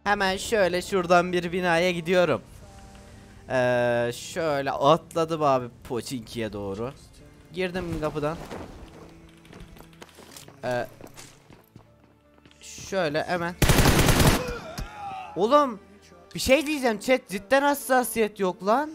Hemen şöyle şuradan bir binaya gidiyorum. Şöyle atladım abi Pochinki'ye doğru. Girdim kapıdan. Şöyle hemen. Oğlum bir şey diyeceğim chat, cidden hassasiyet yok lan.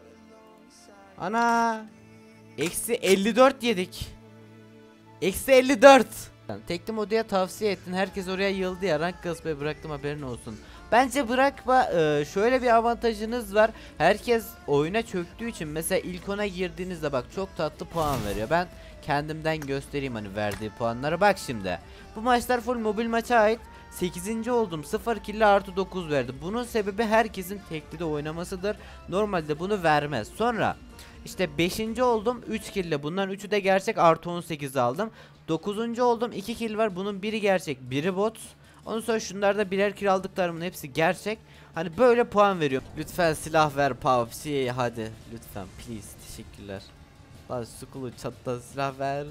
Ana. Eksi 54 yedik. Eksi 54. Tekli moduya tavsiye ettin. Herkes oraya yıldı ya. Rank kasmayı bıraktım, haberin olsun. Bence bırakma. Şöyle bir avantajınız var. Herkes oyuna çöktüğü için mesela ilk ona girdiğinizde bak çok tatlı puan veriyor. Ben kendimden göstereyim hani verdiği puanları. Bak şimdi. Bu maçlar full mobil maça ait. 8. oldum. 0 kill artı 9 verdi. Bunun sebebi herkesin tekli de oynamasıdır. Normalde bunu vermez. Sonra işte 5. oldum 3 kill ile. Bunların 3'ü de gerçek, artı 18 aldım. 9. oldum 2 kill var. Bunun biri gerçek, biri bot. Ondan sonra şunlarda birer kill aldıklarımın hepsi gerçek. Hani böyle puan veriyor. Lütfen silah ver PUBG, hadi lütfen please, teşekkürler. Lan Skulu çatta silah ver.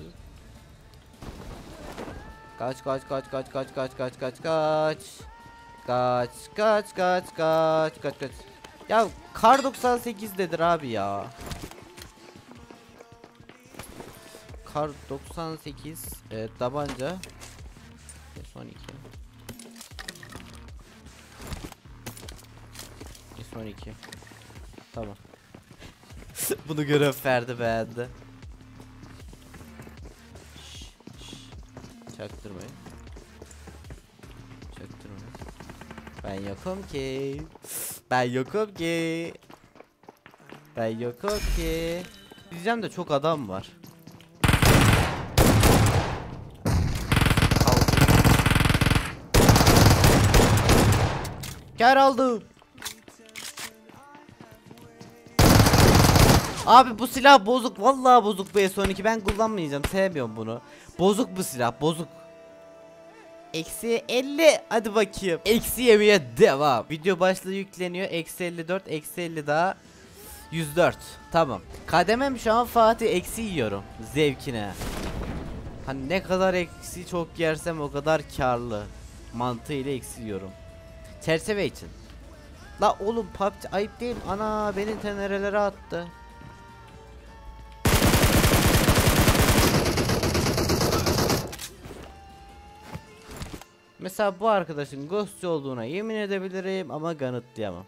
Kaç kaç kaç kaç kaç kaç kaç kaç kaç. Kaç kaç kaç kaç kaç kaç. Ya kar 98 dedir abi ya. Kar 98 tabanca. Son 2. Son 2. Tamam. Bunu görev verdi, beğendi. Çaktırmayın. Çaktırmayın. Ben yokum ki. Ben yokum ki. Ben yokum ki. Diyeceğim de çok adam var. Kar aldım. Abi bu silah bozuk, vallahi bozuk bu S12, ben kullanmayacağım, sevmiyorum bunu. Bozuk bu silah, bozuk. Eksi 50, hadi bakayım. Eksi yemeye devam. Video başlığı yükleniyor. Eksi 54, eksi 50 daha 104. Tamam. Kademem şu an Fatih, eksi yiyorum zevkine. Hani ne kadar eksi çok yersem o kadar karlı mantığıyla eksi yiyorum. Çerçeve için. La oğlum PUBG ayıp değil mi? Ana beni tenerelere attı. Mesela bu arkadaşın ghostçu olduğuna yemin edebilirim ama kanıtlayamam.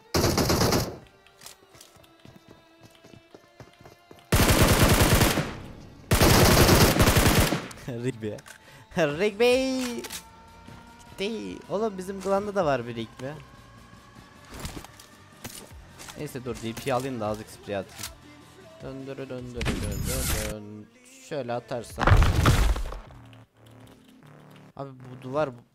Rigby. Rigby. Gitti. Oğlum bizim klanda da var bir Rigby. Neyse dur DP alayım da azıcık sprey atayım. Döndür döndür döndür dön. Şöyle atarsam. Abi bu duvar bu.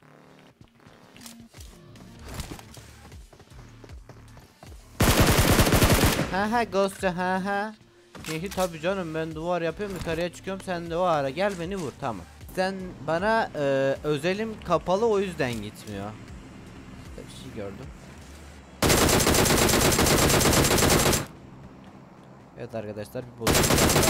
Ha ha ghostçu ha ha. Tabi canım, ben duvar yapıyorum, yukarıya çıkıyorum, sen de o ara gel beni vur, tamam. Sen bana özelim kapalı, o yüzden gitmiyor. Bir şey gördüm. Evet arkadaşlar, bir bozuk.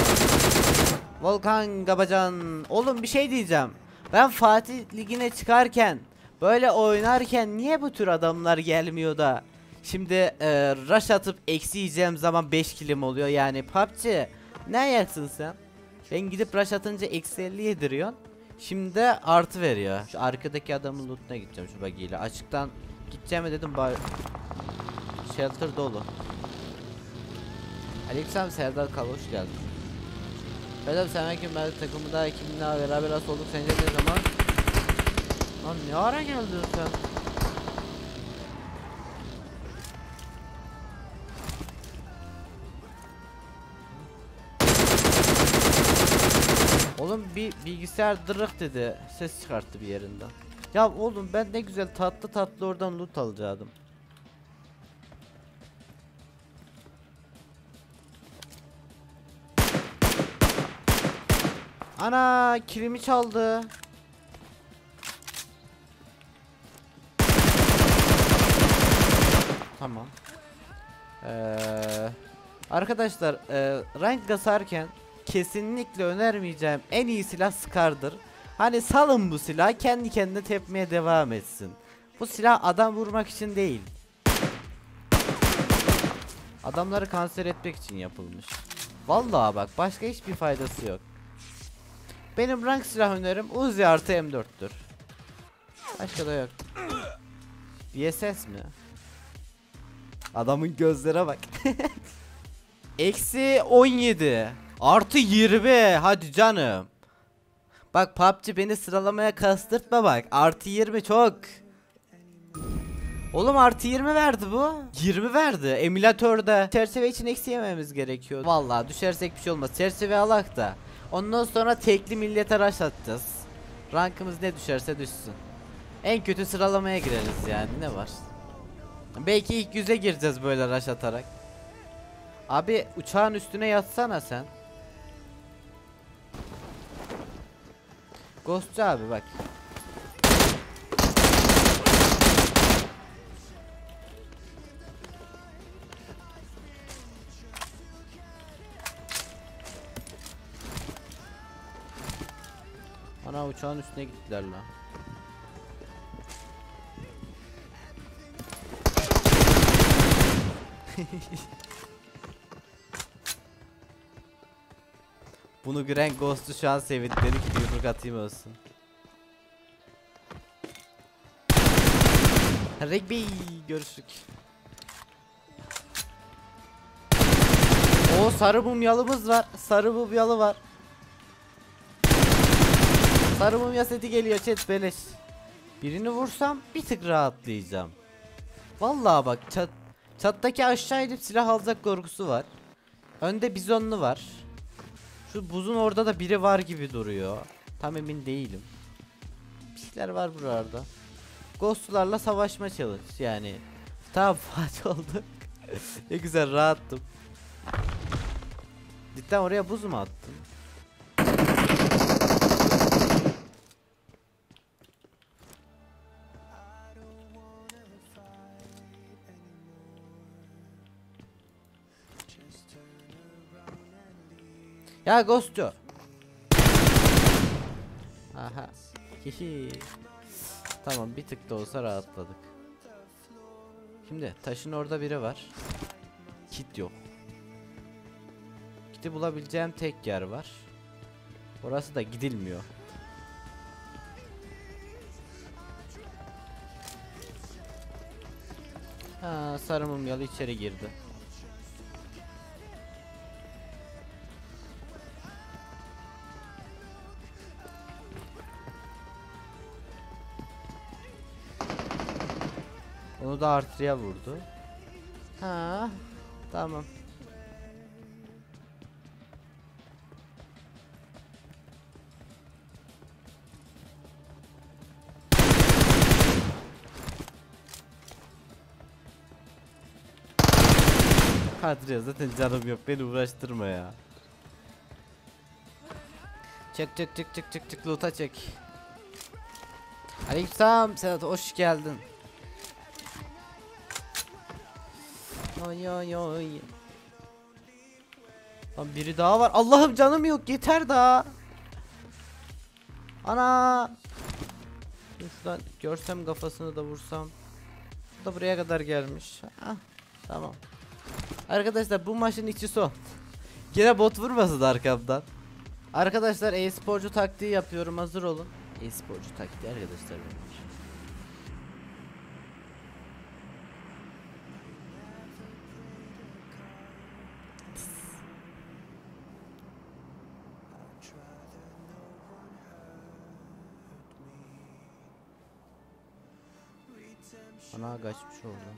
Volkan Gabacan. Oğlum bir şey diyeceğim. Ben Fatih Ligi'ne çıkarken böyle oynarken niye bu tür adamlar gelmiyor da şimdi rush atıp eksi yiyeceğim zaman 5 kilim oluyor yani. PUBG ne ayaksın sen? Ben gidip rush atınca eksi 50 yediriyorsun. Şimdi de artı veriyor. Şu arkadaki adamın lootuna gideceğim şu bagiyle. Açıktan gideceğim dedim, bari shelter dolu. Aleykümselam Serdar Kal, hoş geldin. Bedem sen kim, ben takımda kiminle beraber nasıl olduk sence ne zaman? Lan ne ara geldin sen? Oğlum bir bilgisayar dırık dedi, ses çıkarttı bir yerinden. Ya oğlum ben ne güzel tatlı tatlı oradan loot alacaktım. Ana kilimi çaldı. Tamam. Arkadaşlar rank kasarken kesinlikle önermeyeceğim en iyi silah Scar'dır. Hani salın bu silah kendi kendine tepmeye devam etsin. Bu silah adam vurmak için değil. Adamları kanser etmek için yapılmış. Vallahi bak, başka hiçbir faydası yok. Benim rank silah önerim Uzi artı M4'tür. Başka da yok. VSS mi? Adamın gözlere bak. Eksi 17 artı 20, hadi canım. Bak PUBG beni sıralamaya kastırtma bak. Artı 20 çok. Oğlum artı 20 verdi bu. 20 verdi. Emülatörde. Çerçeve için eksi yememiz gerekiyor. Vallahi düşersek bir şey olmaz. Çerçeve alak da. Ondan sonra tekli millete rush atacağız. Rankımız ne düşerse düşsün. En kötü sıralamaya gireriz yani, ne var? Belki ilk 100'e gireceğiz böyle rush atarak. Abi uçağın üstüne yatsana sen. Ghostçu abi bak. Ana uçağın üstüne gittiler lan. Bunu gören Ghost'u şu an sevindi, dedi ki bir yumruk atayım olsun. Rugby görüştük. O sarı mumyalımız var. Sarı mumyalı var. Sarı mumya seti geliyor chat, beleş. Birini vursam bir tık rahatlayacağım. Vallahi bak, çattaki aşağı inip silah alacak korkusu var. Önde bizonlu var. Şu buzun orada da biri var gibi duruyor. Tam emin değilim. Bir şeyler var buralarda. Ghost'larla savaşma challenge yani. Tamam Fatih oldu. Ne güzel rahattım. Cidden oraya buz mu attın? Ya Ghost'cu. Aha. Hihi. Tamam, bir tık da olsa rahatladık. Şimdi taşın orada biri var. Kit yok. Kit'i bulabileceğim tek yer var. Orası da gidilmiyor. Ha, sarı mumyalı içeri girdi. Onu da artıya vurdu. Ha, tamam. Kadriye zaten canım yok, beni uğraştırma ya. Çık loot'a çek. Aleykümselam Sedat, hoş geldin. Oy oy oy. Lan biri daha var. Allah'ım canım yok, yeter daha. Ana. Şuradan görsem kafasını da vursam. Bu da buraya kadar gelmiş. Ah, tamam. Arkadaşlar bu maçın içi son. Yine bot vurmasın arkamdan. Arkadaşlar e-sporcu taktiği yapıyorum, hazır olun. E-sporcu taktiği arkadaşlar benim. Ana kaçmış orada.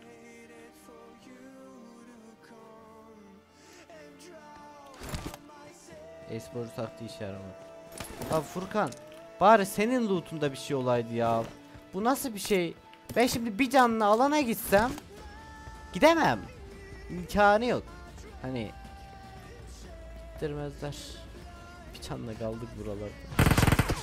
E-sporcu taktiği işe yaramadı. Abi Furkan, bari senin loot'unda bir şey olaydı ya. Bu nasıl bir şey? Ben şimdi bir canlı alana gitsem gidemem. İmkanı yok. Hani gittirmezler. Bir canla kaldık buralarda.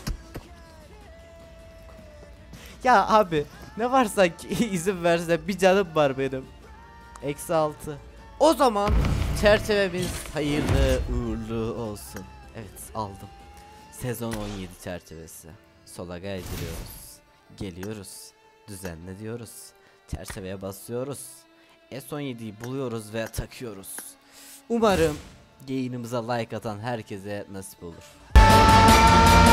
Ya abi ne varsa ki izin verse, bir canım var benim. Eksi 6. O zaman çerçevemiz hayırlı uğurlu olsun. Evet, aldım. Sezon 17 çerçevesi. Sola kaydırıyoruz. Geliyoruz. düzenle diyoruz. Çerçeveye basıyoruz. S17'yi buluyoruz ve takıyoruz. Umarım yayınımıza like atan herkese nasip olur.